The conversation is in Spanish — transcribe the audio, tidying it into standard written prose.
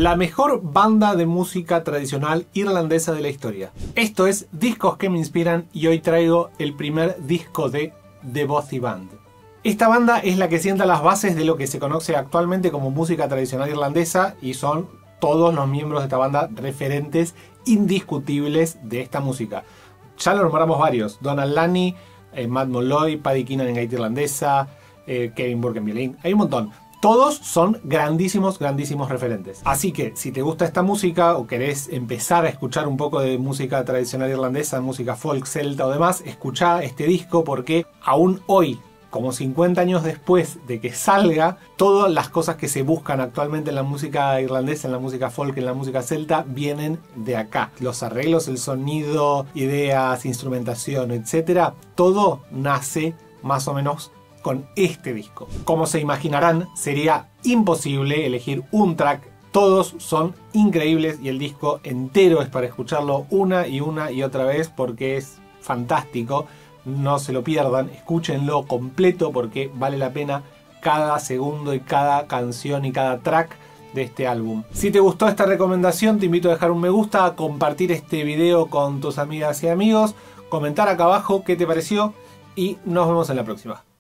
La mejor banda de música tradicional irlandesa de la historia. Esto es Discos que me inspiran y hoy traigo el primer disco de The Bothy Band. Esta banda es la que sienta las bases de lo que se conoce actualmente como música tradicional irlandesa y son todos los miembros de esta banda referentes indiscutibles de esta música. Ya lo nombramos varios: Donald Lanney, Matt Molloy, Paddy Keenan en gaita irlandesa, Kevin Burke en violín, hay un montón. Todos son grandísimos referentes. Así que si te gusta esta música o querés empezar a escuchar un poco de música tradicional irlandesa, música folk, celta o demás, escuchá este disco porque aún hoy, como 50 años después de que salga, todas las cosas que se buscan actualmente en la música irlandesa, en la música folk, en la música celta, vienen de acá. Los arreglos, el sonido, ideas, instrumentación, etcétera, todo nace más o menos con este disco. Como se imaginarán, sería imposible elegir un track. Todos son increíbles y el disco entero es para escucharlo una y otra vez porque es fantástico. No se lo pierdan, escúchenlo completo porque vale la pena cada segundo y cada canción y cada track de este álbum. Si te gustó esta recomendación, te invito a dejar un me gusta, a compartir este video con tus amigas y amigos, comentar acá abajo qué te pareció y nos vemos en la próxima.